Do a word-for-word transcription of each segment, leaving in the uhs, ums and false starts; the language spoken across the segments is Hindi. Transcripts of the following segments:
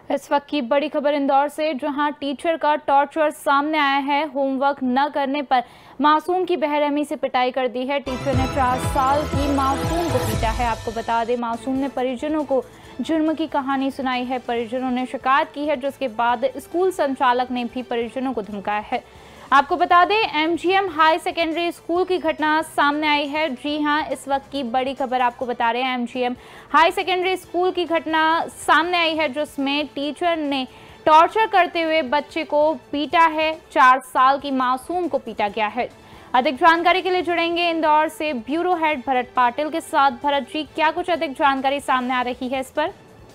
इस वक्त की बड़ी खबर इंदौर से, जहां टीचर का टॉर्चर सामने आया है। होमवर्क न करने पर मासूम की बेरहमी से पिटाई कर दी है। टीचर ने चार साल की मासूम को पीटा है। आपको बता दें, मासूम ने परिजनों को जुर्म की कहानी सुनाई है। परिजनों ने शिकायत की है, जिसके बाद स्कूल संचालक ने भी परिजनों को धमकाया है। आपको बता दें, एमजीएम हाई सेकेंडरी स्कूल की घटना सामने आई है। जी हां, इस वक्त की बड़ी खबर आपको बता रहे हैं। एमजीएम हाई सेकेंडरी स्कूल की घटना सामने आई है, जिसमें टीचर ने टॉर्चर करते हुए बच्चे को पीटा है। चार साल की मासूम को पीटा गया है। अधिक जानकारी के लिए जुड़ेंगे इंदौर से ब्यूरो हेड भरत पाटिल के साथ। भरत जी, क्या कुछ अधिक जानकारी सामने आ रही है इस पर?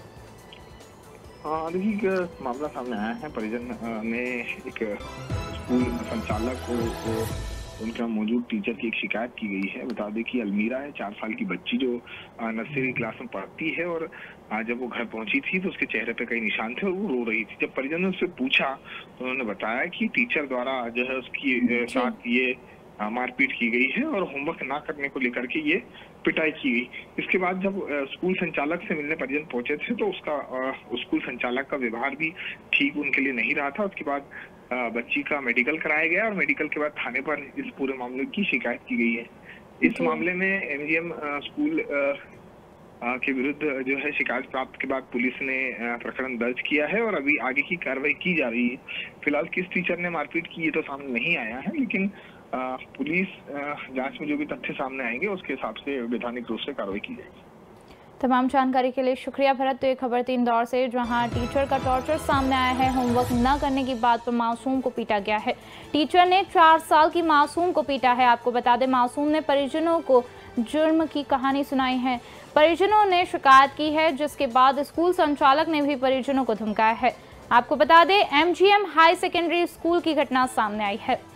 देखिए, मामला सामने आया है। परिजन ने एक स्कूल संचालक को, को उनका मौजूद टीचर की एक शिकायत की गई है। बता दें कि अलमीरा है, चार साल की बच्ची जो नर्सरी क्लास में पढ़ती है, और जब वो घर पहुंची थी तो उसके चेहरे पे कई निशान थे और वो रो रही थी। जब परिजन ने उससे पूछा तो उन्होंने बताया कि टीचर द्वारा जो है उसकी साथ ये मारपीट की गई है और होमवर्क ना करने को लेकर के ये पिटाई की गई। इसके बाद जब स्कूल संचालक से मिलने परिजन पहुंचे थे तो उसका स्कूल संचालक का व्यवहार भी ठीक उनके लिए नहीं रहा था। उसके बाद बच्ची का मेडिकल कराया गया और मेडिकल के बाद थाने पर इस पूरे मामले की शिकायत की गई है। इस मामले में एमजीएम स्कूल के विरुद्ध जो है शिकायत प्राप्त के बाद पुलिस ने प्रकरण दर्ज किया है और अभी आगे की कार्रवाई की जा रही है। फिलहाल किस टीचर ने मारपीट की ये तो सामने नहीं आया है, लेकिन पुलिस जांच में जो भी तथ्य सामने आएंगे उसके हिसाब से वैधानिक रूप से कार्रवाई की जाएगी। तमाम जानकारी के लिए शुक्रिया भरत। तो ये खबर थी इंदौर से, जहां टीचर का टॉर्चर सामने आया है। होमवर्क न करने की बात पर मासूम को पीटा गया है। टीचर ने चार साल की मासूम को पीटा है। आपको बता दें, मासूम ने परिजनों को जुर्म की कहानी सुनाई है। परिजनों ने शिकायत की है, जिसके बाद स्कूल संचालक ने भी परिजनों को धमकाया है। आपको बता दें, एमजीएम हाई सेकेंडरी स्कूल की घटना सामने आई है।